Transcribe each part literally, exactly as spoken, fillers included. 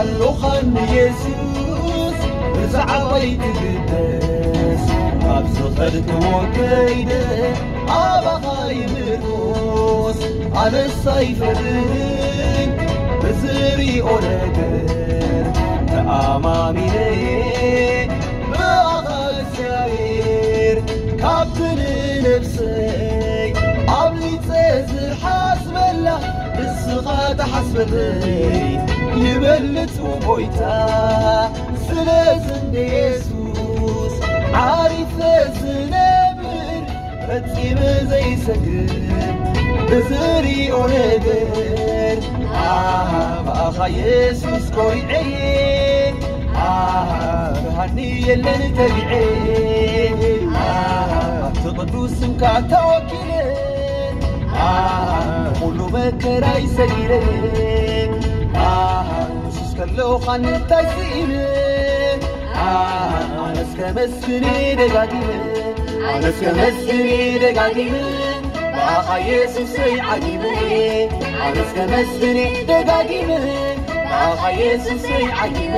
ኣሎኻኒ ኢየሱስ ብዛዕባይ ትግደስ ኣብ ዝኸድክዎ ከይደ ኣባኻ ይምርኮስ ኣነስ ኣይፈርህን ብዝሪኦ ነገር ተኣማሚነ ብኣኻ እግዚኣብሔር ካብቲ ንነፍሰይ ኣብ ሊፀ ዝሓስበላ ንስኻ ተሓስበለይ ይበልፅ ጎይታ ስለዝንደ ኢየሱስ ዓሪፈ ዝነብር ፈፂመ ዘይሰግር ብዝሪኦ ነገር ብኣኻ ኢየሱስ ኮሪዐየ ብሃኒ የለን ተቢዐ ኣብቲ ቅዱስ ስምካ ተወኪለ ኩሉ መከራይ ሰጊረ ኢየሱስ ከለኻኒ እንታይ ስኢነ ኣነስ ከመስግን ደጋጊመ ኣነስ ከመስግን ደጋጊመ ብኣኻ ኢየሱሰይ ዓጊመ ኣነስ ከመስግን ደጋጊመ ብኣኻ ኢየሱሰይ ዓጊመ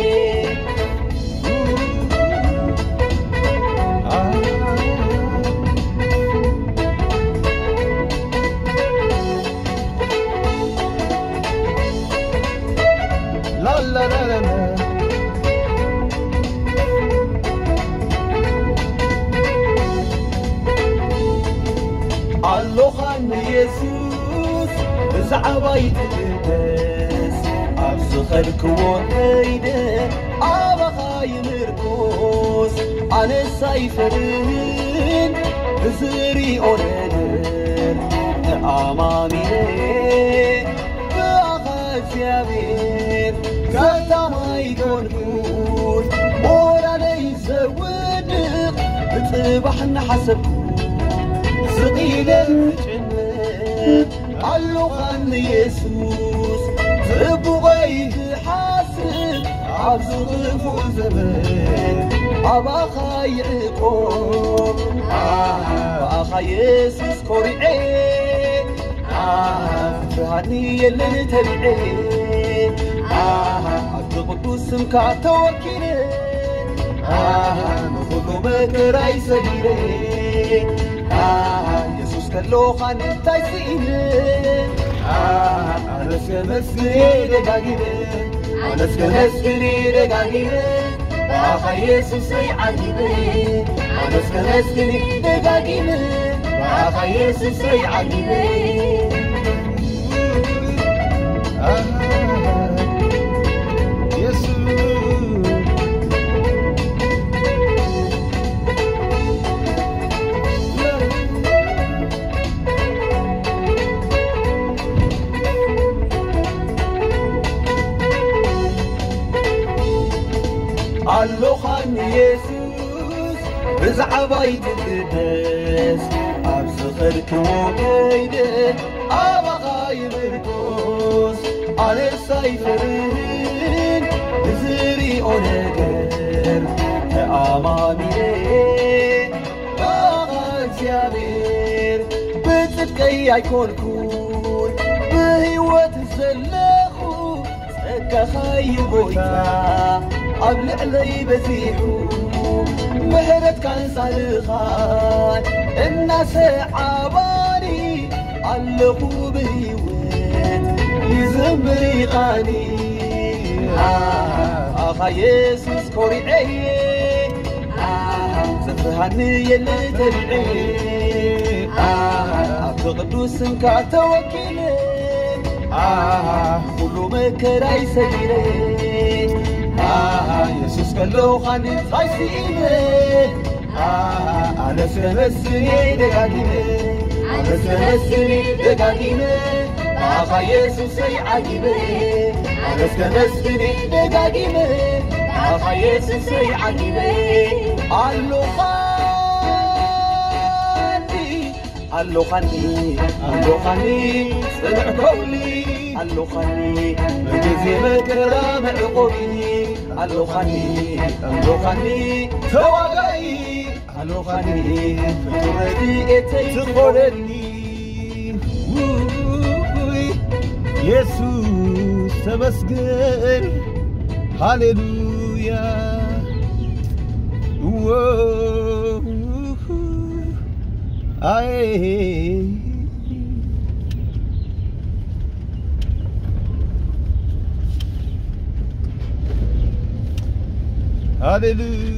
ኣሎኻኒ ኢየሱስ ብዛዕባይ ትግደስ ኣብ ዝኸድክዎ ከይደ ኣባኻ ይምርኮስ ኣነስ ኣይፈርህን ብዝሪኦ ነገር ተኣማሚነ ብኣኻ እግዚኣብሔር ከተማይ ኮንኩን ሞራለይ ዘውድቕ ብፅባሕ እናሓሰብኩ ስቂለን ትጭንቅ ኣሎኻኒ ኢየሱስ ጽቡቐይ ክሓስብ ኣብ ዝኽፉእ ዘመን ኣባኻ ይዕቆብ ብኣኻ ኢየሱስ ኮሪዐ ብሃኒ የለን ተቢዐ ኣብቲ ቅዱስ ስምካ ተወኪለ ንኹሉ መከራይ ሰጊረ ኢየሱስ ከለኻኒ እንታይ ስኢነ ኣነስ ከመስግን ደጋጊመ ኣነስ ከመስግን ደጋጊመ ብኣኻ ኢየሱሰይ ዓጊመ ኣነስ ከመስግን ደጋጊመ ብኣኻ ኢየሱሰይ ዓጊመ ኣሎኻኒ ኢየሱስ ብዛዕባይ ትግደስ ኣብ ዝኸድክዎ ከይደ ኣባኻ ይምርኮስ ኣነስ ኣይፈርህን ብዝሪኦ ነገር ተኣማሚነ ብኣኻ እግዚኣብሔር ብጽድቀይ ኣይኮንኩን ብህይወት ዘለኹ ጸጋኻ እዩ ጎይታ ኣብ ልዕለይ በዚሑ ምሕረትካን ጻድኻን እናሰዓባኒ ኣለኹ ብህይወት ይዝምር ኢኻኒ ብኣኻ ኢየሱስ ኮሪዐየ ዘፍርሃኒ የለን ተቢዐ ኣብቲ ቅዱስ ስምካ ተወኪለ ኩሉ መከራይ ሰጊረ ኢየሱስ ከለኻኒ እንታይ ስኢነ ኣነስ ከመስግን ደጋጊመ ኣነስ ከመስግን ደጋጊመ ብኣኻ ኢየሱሰይ ዓጊመ ኣነስ ከመስግን ደጋጊመ ብኣኻ ኢየሱሰይ ዓጊመ ኣሎኻኒ ኣሎኻኒ ኣሎኻኒ ጽንዕ ከውሊ ኣሎኻኒ ብግዜ መከራ መዕቆቢ ኣሎኻኒ ኣሎኻኒ ተዋጋኢ ኣሎኻኒ ፍቱር ረድኤተይ ትኾነኒ ኢየሱስ ተመስገን Hallelujah. Whoa. Aye. Hallelujah.